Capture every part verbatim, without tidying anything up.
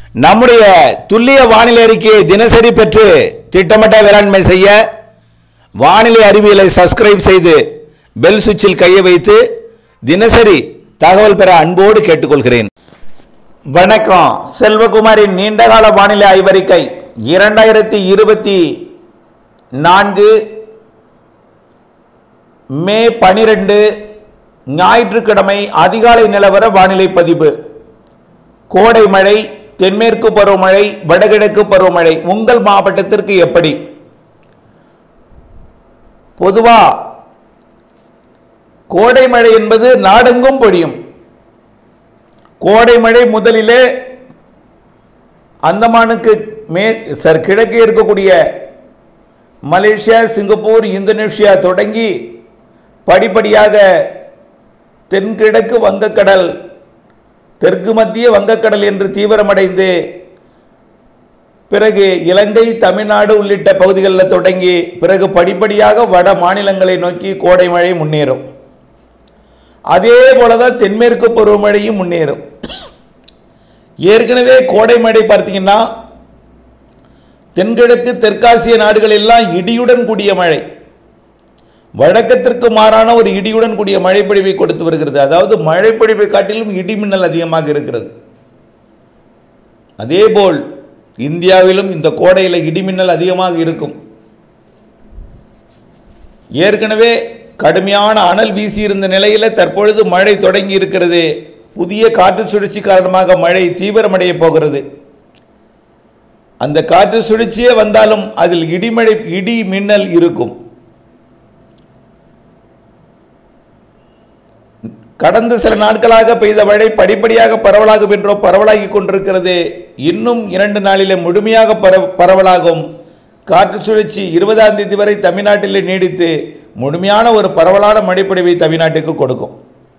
நம்முடைய துல்லிய வானிலை அறிக்கையை தினசரி பெற்று திட்டமிட்ட வேளாண்மை செய்ய வானிலை அறிவியலை சப்ஸ்கிரைப் செய்து பெல் சுவிட்சில் கையை வைத்து தினசரி தகவல் பெற அன்போடு கேட்டுக்கொள்கிறேன். வணக்கம். செல்வகுமாரின் நீண்டகால வானிலை ஆய்வறிக்கை இரண்டாயிரத்தி இருபத்தி நான்கு மே பனிரெண்டு ஞாயிற்றுக்கிழமை அதிகாலை நிலவர வானிலை பதிவு. கோடை மழை, தென்மேற்கு பருவமழை, வடகிழக்கு பருவமழை உங்கள் மாவட்டத்திற்கு எப்படி? பொதுவா கோடை மழை என்பது நாடெங்கும் பொழியும். கோடை மழை முதலிலே அந்தமானுக்கு மே சார் கிழக்கே இருக்கக்கூடிய மலேசியா, சிங்கப்பூர், இந்தோனேஷியா தொடங்கி படிப்படியாக தென்கிழக்கு வங்கக்கடல், தெற்கு மத்திய வங்கக்கடல் என்று தீவிரமடைந்து பிறகு இலங்கை, தமிழ்நாடு உள்ளிட்ட பகுதிகளில் தொடங்கி பிறகு படிப்படியாக வட மாநிலங்களை நோக்கி கோடை மழை முன்னேறும். அதே போலதான் தென்மேற்கு பருவமழையும் முன்னேறும். ஏற்கனவே கோடை மழை பார்த்தீங்கன்னா தென்கிழக்கு தெற்காசிய நாடுகள் எல்லாம் இடியுடன் கூடிய மழை, வழக்கத்திற்கு மாறான ஒரு இடியுடன் கூடிய மழைப்பொழிவை கொடுத்து வருகிறது. அதாவது மழைப்பொழிவை காட்டிலும் இடிமின்னல் அதிகமாக இருக்கிறது. அதேபோல் இந்தியாவிலும் இந்த கோடையில் இடிமின்னல் அதிகமாக இருக்கும். ஏற்கனவே கடுமையான அனல் வீசி இருந்த நிலையில் தற்பொழுது மழை தொடங்கி இருக்கிறது. புதிய காற்று சுழற்சி காரணமாக மழை தீவிரமடைய போகிறது. அந்த காற்று சுழற்சியே வந்தாலும் அதில் இடிமழை, இடி மின்னல் இருக்கும். கடந்த சில நாட்களாக பெய்த மழை படிப்படியாக பரவலாகும் என்றோ பரவலாகி கொண்டிருக்கிறது. இன்னும் இரண்டு நாளிலே முழுமையாக பரவலாகும். காற்று சுழற்சி இருபதாம் தேதி வரை தமிழ்நாட்டில் நீடித்து முழுமையான ஒரு பரவலான மழைப்பொழிவை தமிழ்நாட்டுக்கு கொடுக்கும்.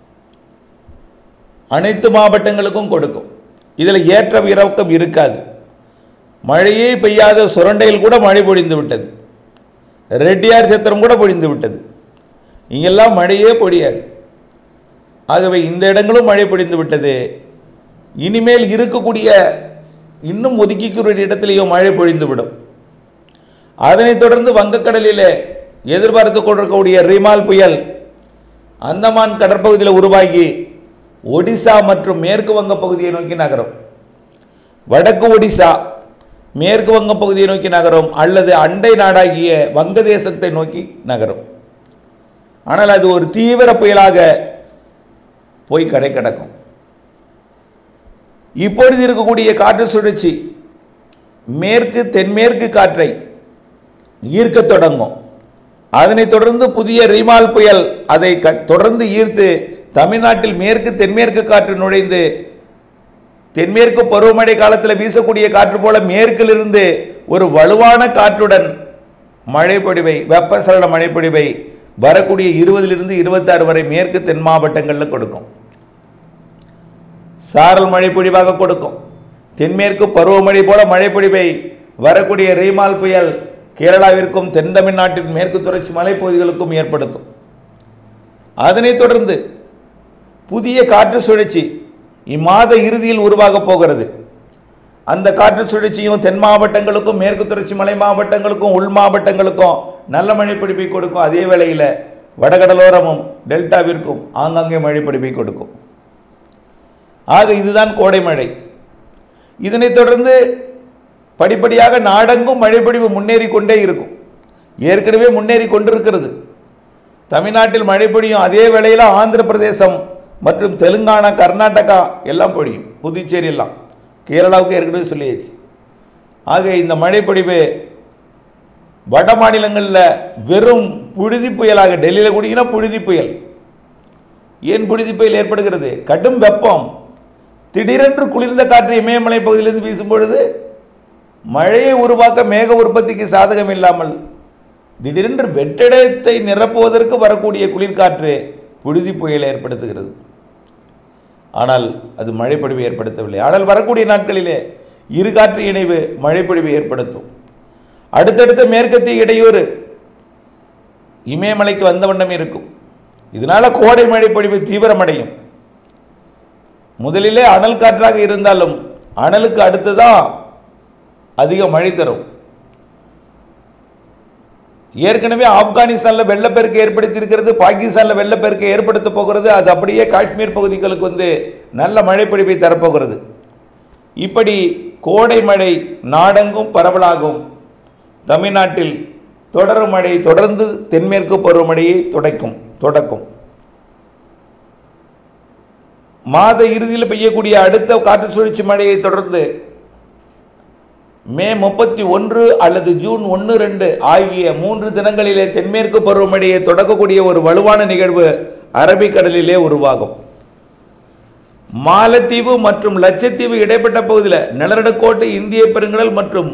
அனைத்து மாவட்டங்களுக்கும் கொடுக்கும். இதில் ஏற்ற இறக்கம் இருக்காது. மழையே பெய்யாத சுரண்டையில் கூட மழை பொழிந்து விட்டது. ரெட்டியார் சத்திரம் கூட பொழிந்து விட்டது. இங்கெல்லாம் மழையே பொழியாது. ஆகவே இந்த இடங்களும் மழை பொழிந்து விட்டது. இனிமேல் இருக்கக்கூடிய இன்னும் ஒதுக்கிக்கூடிய இடத்திலேயும் மழை பொழிந்துவிடும். அதனைத் தொடர்ந்து வங்கக்கடலிலே எதிர்பார்த்து கொண்டிருக்கக்கூடிய ரிமால் புயல் அந்தமான் கடற்பகுதியில் உருவாகி ஒடிசா மற்றும் மேற்கு வங்க பகுதியை நோக்கி நகரும். வடக்கு ஒடிசா, மேற்கு வங்க பகுதியை நோக்கி நகரும் அல்லது அண்டை நாடாகிய வங்கதேசத்தை நோக்கி நகரும். ஆனால் அது ஒரு தீவிர புயலாக போய் கடை கிடக்கும். இப்பொழுது இருக்கக்கூடிய காற்று சுழற்சி மேற்கு தென்மேற்கு காற்றை ஈர்க்க தொடங்கும். அதனைத் தொடர்ந்து புதிய ரிமால் புயல் அதை தொடர்ந்து ஈர்த்து தமிழ்நாட்டில் மேற்கு தென்மேற்கு காற்று நுழைந்து தென்மேற்கு பருவமழை காலத்தில் வீசக்கூடிய காற்று போல மேற்கிலிருந்து ஒரு வலுவான காற்றுடன் மழைப்பொழிவை, வெப்பசலன மழைப்பொழிவை வரக்கூடிய இருபதிலிருந்து இருபத்தாறு வரை மேற்கு தென் மாவட்டங்களில் கொடுக்கும். சாரல் மழைப்பொழிவாக கொடுக்கும். தென்மேற்கு பருவமழை போல மழைப்பொழிவை வரக்கூடிய ரீமால் புயல் கேரளாவிற்கும் தென் தமிழ்நாட்டின் மேற்கு தொடர்ச்சி மலைப்பகுதிகளுக்கும் ஏற்படுத்தும். அதனைத் தொடர்ந்து புதிய காற்று சுழற்சி இம்மாத இறுதியில் உருவாக போகிறது. அந்த காற்று சுழற்சியும் தென் மாவட்டங்களுக்கும் மேற்கு தொடர்ச்சி மலை மாவட்டங்களுக்கும் உள் மாவட்டங்களுக்கும் நல்ல மழைப்பொழிவை கொடுக்கும். அதே வேளையில் வடகடலோரமும் டெல்டாவிற்கும் ஆங்காங்கே மழைப்பொழிவை கொடுக்கும். ஆக இதுதான் கோடை மழை. இதனைத் தொடர்ந்து படிப்படியாக நாடெங்கும் மழைப்பொழிவு முன்னேறி கொண்டே இருக்கும். ஏற்கனவே முன்னேறி கொண்டிருக்கிறது. தமிழ்நாட்டில் மழை பொழியும். அதே வேளையில் ஆந்திர பிரதேசம் மற்றும் தெலுங்கானா, கர்நாடகா எல்லாம் பொழியும். புதுச்சேரி எல்லாம், கேரளாவுக்கு ஏற்கனவே சொல்லியாச்சு. ஆக இந்த மழைப்பொழிவு வட மாநிலங்களில் வெறும் புழுதி புயலாக, டெல்லியில் கூடினா புழுதி புயல். ஏன் புழுதி புயல் ஏற்படுகிறது? கடும் வெப்பம். திடீரென்று குளிர்ந்த காற்று இமயமலை பகுதியிலிருந்து வீசும் பொழுது மழையை உருவாக்க மேக உற்பத்திக்கு சாதகம் இல்லாமல் திடீரென்று வெற்றிடத்தை நிரப்புவதற்கு வரக்கூடிய குளிர்காற்று புழுதி புயலை ஏற்படுத்துகிறது. ஆனால் அது மழைப்பொழிவை ஏற்படுத்தவில்லை. ஆனால் வரக்கூடிய நாட்களிலே இரு காற்று இணைவு மழைப்பொழிவை ஏற்படுத்தும். அடுத்தடுத்த மேற்கத்திய இடையூறு இமயமலைக்கு வந்த வண்ணம் இருக்கும். இதனால் கோடை மழைப்பொழிவு தீவிரமடையும். முதலிலே அனல் காற்றாக இருந்தாலும் அனலுக்கு அடுத்துதான் அதிக மழை தரும். ஏற்கனவே ஆப்கானிஸ்தானில் வெள்ளப்பெருக்கு ஏற்படுத்தியிருக்கிறது, பாகிஸ்தானில் வெள்ளப்பெருக்கு ஏற்படுத்த போகிறது. அது அப்படியே காஷ்மீர் பகுதிகளுக்கு வந்து நல்ல மழை பொழிவை தரப்போகிறது. இப்படி கோடை மழை நாடெங்கும் பரவலாகும். தமிழ்நாட்டில் தொடரும் மழை தொடர்ந்து தென்மேற்கு பருவமழையை தொடக்கும் தொடக்கும் மாத இறுதியில் பெய்யக்கூடிய அடுத்த காற்று சுழற்சி மழையை தொடர்ந்து மே முப்பத்தி ஒன்று அல்லது ஜூன் ஒன்று ரெண்டு ஆகிய மூன்று தினங்களிலே தென்மேற்கு பருவமழையை தொடக்கக்கூடிய ஒரு வலுவான நிகழ்வு அரபிக்கடலிலே உருவாகும். மாலத்தீவு மற்றும் லட்சத்தீவு இடைப்பட்ட பகுதியில் நிலநடுக்கோட்டு இந்திய பெருங்கடல் மற்றும்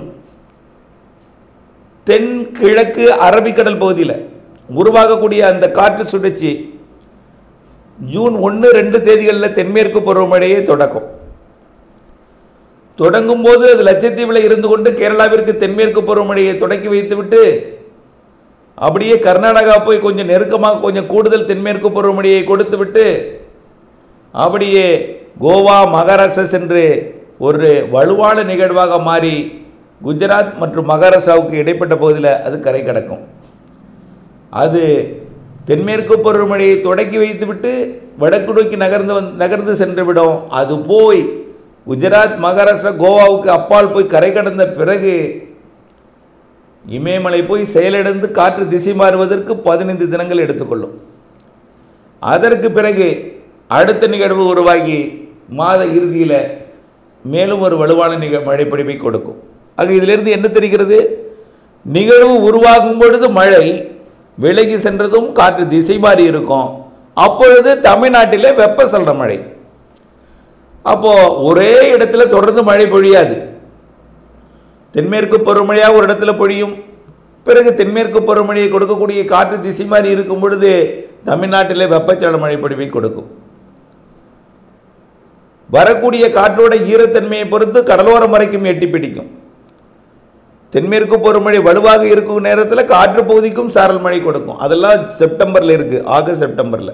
தென்கிழக்கு அரபிக்கடல் பகுதியில் உருவாகக்கூடிய அந்த காற்று சுழற்சி ஜூன் ஒன்று ரெண்டு தேதிகளில் தென்மேற்கு பருவமழையை தொடக்கும். தொடங்கும் போது அது லட்சத்தீவில் இருந்து கொண்டு கேரளாவிற்கு தென்மேற்கு பருவமழையை தொடக்கி வைத்துவிட்டு அப்படியே கர்நாடகா போய் கொஞ்சம் நெருக்கமாக கொஞ்சம் கூடுதல் தென்மேற்கு பருவமழையை கொடுத்து விட்டு அப்படியே கோவா மகாராஷ்டிரா சென்று ஒரு வலுவான நிகழ்வாக மாறி குஜராத் மற்றும் மகாராஷ்டிராவுக்கு இடைப்பட்ட பகுதியில் அது கரை கடக்கும். அது தென்மேற்கு பருவமழையை தொடக்கி வைத்துவிட்டு வடக்கு நோக்கி நகர்ந்து வந்து நகர்ந்து சென்றுவிடும். அது போய் குஜராத் மகாராஷ்டிரா கோவாவுக்கு அப்பால் போய் கரை கடந்த பிறகு இமயமலை போய் செயலிழந்து காற்று திசை மாறுவதற்கு பதினைந்து தினங்கள் எடுத்துக்கொள்ளும். அதற்கு பிறகு அடுத்த நிகழ்வு உருவாகி மாத இறுதியில் மேலும் ஒரு வலுவான நிக மழைப்பொழிவை கொடுக்கும். ஆக இதிலிருந்து என்ன தெரிகிறது? நிகழ்வு உருவாகும் பொழுது மழை விலகி சென்றதும் காற்று திசை மாறி இருக்கும். அப்பொழுது தமிழ்நாட்டிலே வெப்பசலன மழை. அப்போ ஒரே இடத்துல தொடர்ந்து மழை பொழியாது. தென்மேற்கு பருவமழையாக ஒரு இடத்துல பொழியும். பிறகு தென்மேற்கு பருவமழையை கொடுக்கக்கூடிய காற்று திசை மாறி இருக்கும் பொழுது தமிழ்நாட்டிலே வெப்பச்சலன மழை பொழிவை கொடுக்கும். வரக்கூடிய காற்றோட ஈரத்தன்மையை பொறுத்து கடலோரம் வரைக்கும் எட்டி பிடிக்கும். தென்மேற்கு பருவமழை வலுவாக இருக்கும் நேரத்தில் காற்று பகுதிக்கும் சாரல் மழை கொடுக்கும். அதெல்லாம் செப்டம்பரில் இருக்கு, ஆகஸ்ட் செப்டம்பரில்.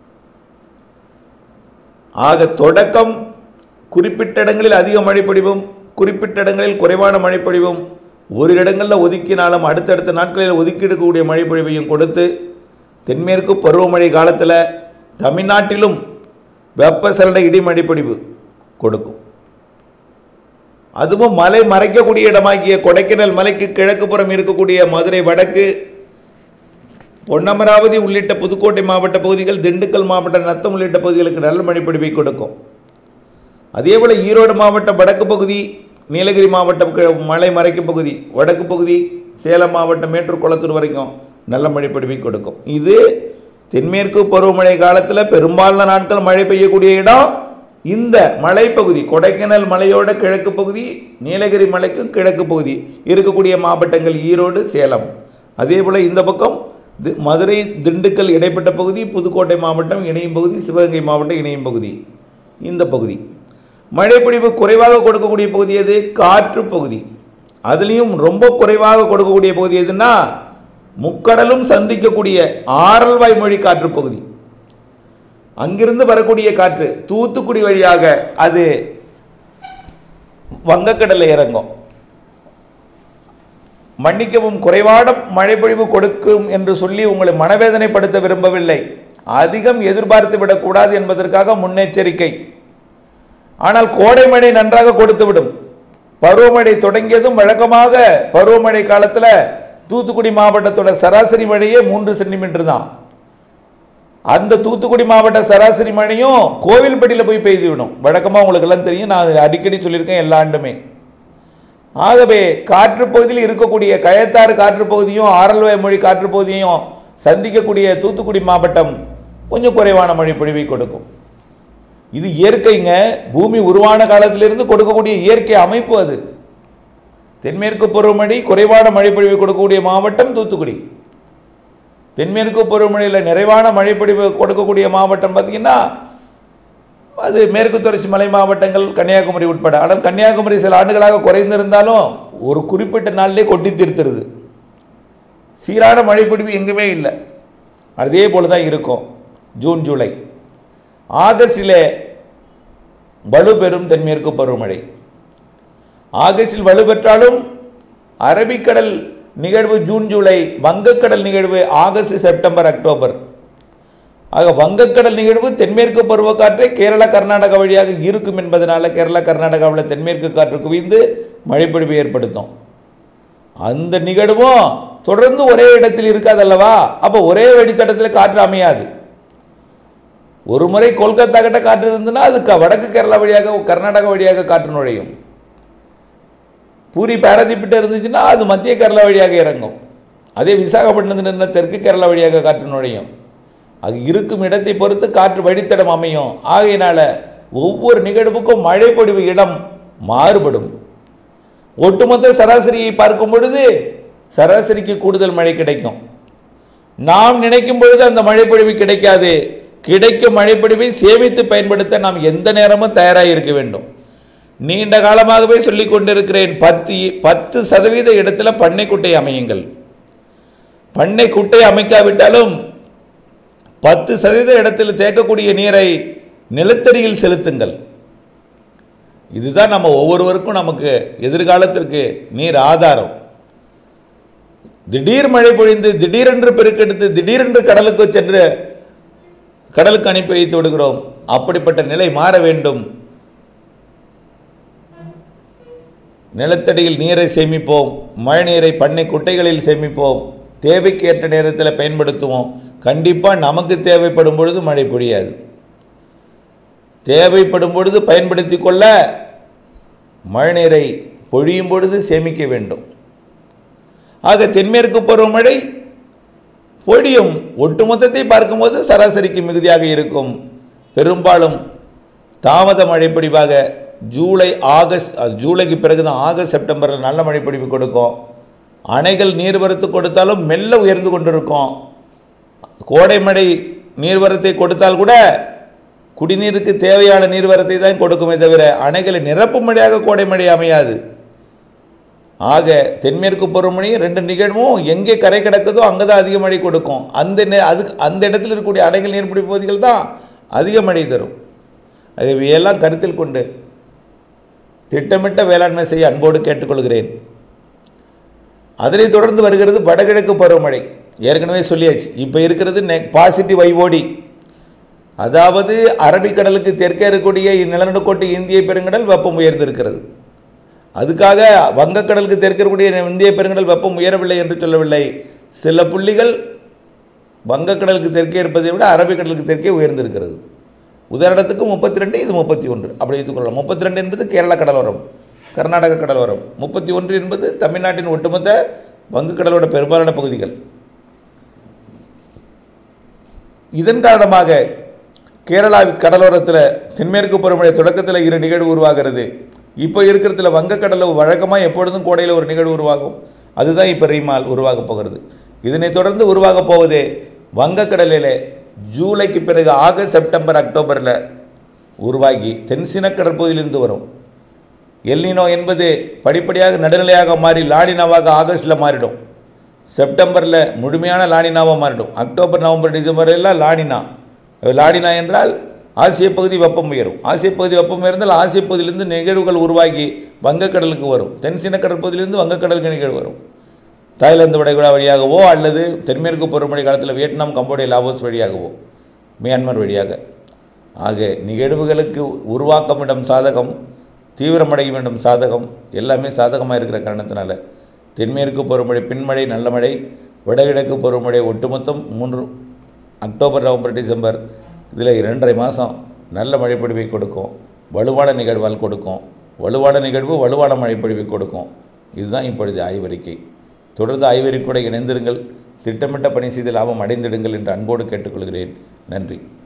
ஆக தொடக்கம் குறிப்பிட்ட இடங்களில் அதிக மழை பொழிவும், குறிப்பிட்ட இடங்களில் குறைவான மழை பொழிவும், ஒரு இடங்களில் ஒதுக்கினாலும் அடுத்தடுத்த நாட்களில் ஒதுக்கி எடுக்கக்கூடிய மழை பொழிவையும் கொடுத்து தென்மேற்கு பருவமழை காலத்தில் தமிழ்நாட்டிலும் வெப்பசலன இடி மழை பொழிவு கொடுக்கும். அதுவும் மலை மறைக்கக்கூடிய இடமாகிய கொடைக்கானல் மலைக்கு கிழக்கு புறம் இருக்கக்கூடிய மதுரை வடக்கு, பொன்னமராவதி உள்ளிட்ட புதுக்கோட்டை மாவட்ட பகுதிகள், திண்டுக்கல் மாவட்ட நத்தம் உள்ளிட்ட பகுதிகளுக்கு நல்ல மழைப்பொழிவை கொடுக்கும். அதேபோல் ஈரோடு மாவட்டம் வடக்கு பகுதி, நீலகிரி மாவட்டம் மலை மறைக்கும் பகுதி, வடக்கு பகுதி, சேலம் மாவட்டம் மேட்டூர் குளத்தூர் வரைக்கும் நல்ல மழைப்பொழிவை கொடுக்கும். இது தென்மேற்கு பருவமழை காலத்தில் பெரும்பாலான நாட்கள் மழை பெய்யக்கூடிய இடம் இந்த மலைப்பகுதி. கொடைக்கானல் மலையோட கிழக்கு பகுதி, நீலகிரி மலைக்கும் கிழக்கு பகுதி இருக்கக்கூடிய மாவட்டங்கள் ஈரோடு, சேலம். அதே போல் இந்த பக்கம் மதுரை, திண்டுக்கல் இடைப்பட்ட பகுதி, புதுக்கோட்டை மாவட்டம் இணையும் பகுதி, சிவகங்கை மாவட்டம் இணையும் பகுதி. இந்த பகுதி மழைப்பொழிவு குறைவாக கொடுக்கக்கூடிய பகுதி எது? காற்று பகுதி. அதுலேயும் ரொம்ப குறைவாக கொடுக்கக்கூடிய பகுதி எதுன்னா முக்கடலும் சந்திக்கக்கூடிய ஆரல்வாய் மொழி காற்று பகுதி. அங்கிருந்து வரக்கூடிய காற்று தூத்துக்குடி வழியாக அது வங்கக்கடலில் இறங்கும். மன்னிக்கவும், குறைவான மழைப்பொழிவு கொடுக்கும் என்று சொல்லி உங்களை மனவேதனைப்படுத்த விரும்பவில்லை. அதிகம் எதிர்பார்த்து விடக்கூடாது என்பதற்காக முன்னெச்சரிக்கை. ஆனால் கோடை மழை நன்றாக கொடுத்துவிடும். பருவமழை தொடங்கியதும் வழக்கமாக பருவமழை காலத்தில் தூத்துக்குடி மாவட்டத்தோட சராசரி மழையே மூன்று சென்டிமீட்டர் தான். அந்த தூத்துக்குடி மாவட்ட சராசரி மழையும் கோவில்பட்டியில் போய் பெய்துவிடும். வழக்கமாக உங்களுக்கு எல்லாம் தெரியும், நான் அடிக்கடி சொல்லியிருக்கேன் எல்லா ஆண்டுமே. ஆகவே காற்று பகுதியில் இருக்கக்கூடிய கயத்தாறு காற்று பகுதியும் ஆரல்வாய் மொழி காற்று பகுதியும் சந்திக்கக்கூடிய தூத்துக்குடி மாவட்டம் கொஞ்சம் குறைவான மழை பொழிவை கொடுக்கும். இது இயற்கைங்க. பூமி உருவான காலத்திலிருந்து கொடுக்கக்கூடிய இயற்கை அமைப்பு அது. தென்மேற்கு பருவமழை குறைவான மழை பொழிவை கொடுக்கக்கூடிய மாவட்டம் தூத்துக்குடி. தென்மேற்கு பருவமழையில் நிறைவான மழைப்பொழிவு கொடுக்கக்கூடிய மாவட்டம் பார்த்திங்கன்னா அது மேற்கு தொடர்ச்சி மலை மாவட்டங்கள், கன்னியாகுமரி உட்பட. ஆனால் கன்னியாகுமரி சில ஆண்டுகளாக குறைந்திருந்தாலும் ஒரு குறிப்பிட்ட நாளிலே கொட்டி தீர்த்துருது. சீரான மழைப்பொழிவு எங்குமே இல்லை. அதே போல் தான் இருக்கும் ஜூன் ஜூலை. ஆகஸ்டிலே வலுப்பெறும் தென்மேற்கு பருவமழை. ஆகஸ்டில் வலுப்பெற்றாலும் அரபிக்கடல் நிகழ்வு ஜூன் ஜூலை, வங்கக்கடல் நிகழ்வு ஆகஸ்ட் செப்டம்பர் அக்டோபர். ஆக வங்கக்கடல் நிகழ்வு தென்மேற்கு பருவக்காற்றை கேரளா கர்நாடகா வழியாக இருக்கும் என்பதனால கேரளா கர்நாடகாவில் தென்மேற்கு காற்று குவிந்து மழைப்பொழிவை ஏற்படுத்தும். அந்த நிகழ்வும் தொடர்ந்து ஒரே இடத்தில் இருக்காதல்லவா, அப்போ ஒரே வழித்தடத்தில் காற்று அமையாது. ஒரு முறை கொல்கத்தா கிட்ட காற்று இருந்ததுன்னா அது வடக்கு கேரளா வழியாக கர்நாடகா வழியாக காற்று நுழையும். பூரி பாரதீப்பிட்ட இருந்துச்சுன்னா அது மத்திய கேரளா வழியாக இறங்கும். அதே விசாகப்பட்டினத்தில் தெற்கு கேரளா வழியாக காற்று நுழையும். அது இருக்கும் இடத்தை பொறுத்து காற்று வழித்தடம் அமையும். ஆகையினால ஒவ்வொரு நிகழ்வுக்கும் மழை பொழிவு இடம் மாறுபடும். ஒட்டுமொத்த சராசரியை பார்க்கும் பொழுது சராசரிக்கு கூடுதல் மழை கிடைக்கும். நாம் நினைக்கும் பொழுது அந்த மழைப்பொழிவு கிடைக்காது. கிடைக்கும் மழைப்பொழிவை சேமித்து பயன்படுத்த நாம் எந்த நேரமும் தயாராக இருக்க வேண்டும். நீண்ட காலமாகவே சொல்லிக் கொண்டிருக்கிறேன், பத்து பத்து சதவீத இடத்துல பண்ணை குட்டை அமையுங்கள். பண்ணை குட்டை அமைக்காவிட்டாலும் பத்து சதவீத இடத்தில் தேக்கக்கூடிய நீரை நிலத்தடியில் செலுத்துங்கள். இதுதான் நம்ம ஒவ்வொருவருக்கும் நமக்கு எதிர்காலத்திற்கு நீர் ஆதாரம். திடீர் மழை பொழிந்து திடீரென்று பெருக்கெடுத்து திடீரென்று கடலுக்கு சென்று கடலுக்கு அனுப்பி வைத்து விடுகிறோம். அப்படிப்பட்ட நிலை மாற வேண்டும். நிலத்தடியில் நீரை சேமிப்போம். மழை நீரை பண்ணை குட்டைகளில் சேமிப்போம். தேவைக்கு ஏற்ற நேரத்தில் பயன்படுத்துவோம். கண்டிப்பாக நமக்கு தேவைப்படும் பொழுது மழை பொழியாது. தேவைப்படும் பொழுது பயன்படுத்தி கொள்ள மழை நீரை பொழியும் பொழுது சேமிக்க வேண்டும். ஆக தென்மேற்கு பருவமழை பொழியும். ஒட்டுமொத்தத்தை பார்க்கும்போது சராசரிக்கு மிகுதியாக இருக்கும். பெரும்பாலும் தாமத மழைப்பொழிவாக ஜூலை ஆகஸ்ட் ஜூலைக்கு பிறகு தான் ஆகஸ்ட் செப்டம்பரில் நல்ல மழைப்பொழிவு கொடுக்கும். அணைகள் நீர்வரத்து கொடுத்தாலும் மெல்ல உயர்ந்து கொண்டிருக்கும். கோடை மழை நீர்வரத்தை கொடுத்தால் கூட குடிநீருக்கு தேவையான நீர்வரத்தை தான் கொடுக்குமே தவிர அணைகளை நிரப்பும் மழையாக கோடை மழை அமையாது. ஆக தென்மேற்கு பருவமழை ரெண்டு நிகழ்வும் எங்கே கரை கிடக்குதோ அங்கே தான் அதிக மழை கொடுக்கும். அந்த அதுக்கு அந்த இடத்தில் இருக்கக்கூடிய அணைகள் நீர்பிடி பகுதிகள் தான் அதிக மழை தரும். இவையெல்லாம் கருத்தில் கொண்டு திட்டமிட்ட வேளாண்மை செய்ய அன்போடு கேட்டுக்கொள்கிறேன். அதனைத் தொடர்ந்து வருகிறது வடகிழக்கு பருவமழை. ஏற்கனவே சொல்லியாச்சு. இப்போ இருக்கிறது நெ பாசிட்டிவ் ஐஓடி, அதாவது அரபிக்கடலுக்கு தெற்கே இருக்கக்கூடிய நிலநடுக்கோட்டு இந்திய பெருங்கடல் வெப்பம் உயர்ந்திருக்கிறது. அதுக்காக வங்கக்கடலுக்கு தெற்கே இருக்கக்கூடிய இந்திய பெருங்கடல் வெப்பம் உயரவில்லை என்று சொல்லவில்லை. சில புள்ளிகள் வங்கக்கடலுக்கு தெற்கே இருப்பதை விட அரபிக்கடலுக்கு தெற்கே உயர்ந்திருக்கிறது. உதாரணத்துக்கு முப்பத்தி ரெண்டு, இது முப்பத்தி ஒன்று அப்படி எடுத்துக்கொள்ளலாம். முப்பத்தி ரெண்டு என்பது கேரளா கடலோரம், கர்நாடக கடலோரம். முப்பத்தி ஒன்று என்பது தமிழ்நாட்டின் ஒட்டுமொத்த வங்கக்கடலோட பெரும்பாலான பகுதிகள். இதன் காரணமாக கேரளா கடலோரத்தில் தென்மேற்கு பருவமழை தொடக்கத்தில் இரு நிகழ்வு உருவாகிறது. இப்போ இருக்கிறதுல வங்கக்கடலில் வழக்கமாக எப்பொழுதும் கோடையில் ஒரு நிகழ்வு உருவாகும். அதுதான் இப்போ ரீமால் உருவாக போகிறது. இதனைத் தொடர்ந்து உருவாக போவதே வங்கக்கடலில் ஜூலைக்கு பிறகு ஆகஸ்ட் செப்டம்பர் அக்டோபரில் உருவாகி தென்சீன கடற்பகுதியிலிருந்து வரும். எல்னினோ என்பது படிப்படியாக நடுநிலையாக மாறி லானினாவாக ஆகஸ்டில் மாறிடும். செப்டம்பரில் முழுமையான லானினாவாக மாறிடும். அக்டோபர் நவம்பர் டிசம்பர் எல்லாம் லானினா. லானினா என்றால் ஆசிய பகுதி வெப்பம் உயரும். ஆசிய பகுதி வெப்பம் உயர்ந்தால் ஆசிய பகுதியிலிருந்து நிகழ்வுகள் உருவாகி வங்கக்கடலுக்கு வரும். தென்சீன கடற்பகுதியிலிருந்து வங்கக்கடலுக்கு நிகழ்வு வரும். தாய்லாந்து வளைகுடா வழியாகவோ அல்லது தென்மேற்கு பருவமழை காலத்தில் வியட்நாம், கம்போடியா, லாவோஸ் வழியாகவோ மியான்மர் வழியாக. ஆக நிகழ்வுகளுக்கு உருவாக்கமிடம் சாதகம், தீவிரமடையும் இடம் சாதகம், எல்லாமே சாதகமாக இருக்கிற காரணத்தினால தென்மேற்கு பருவமழை பின்மழை நல்ல மழை, வடகிழக்கு பருவமழை ஒட்டுமொத்தம் மூன்று அக்டோபர் நவம்பர் டிசம்பர் இதில் இரண்டரை மாதம் நல்ல மழைப்பொழிவை கொடுக்கும். வலுவான நிகழ்வால் கொடுக்கும். வலுவான நிகழ்வு வலுவான மழைப்பொழிவை கொடுக்கும். இதுதான் இப்பொழுது ஆய்வறிக்கை. தொடர்ந்து ஆய்வறிக்கையோடு இணைந்திருங்கள். திட்டமிட்ட பணி செய்து லாபம் அடைந்திடுங்கள் என்று அன்போடு கேட்டுக்கொள்கிறேன். நன்றி.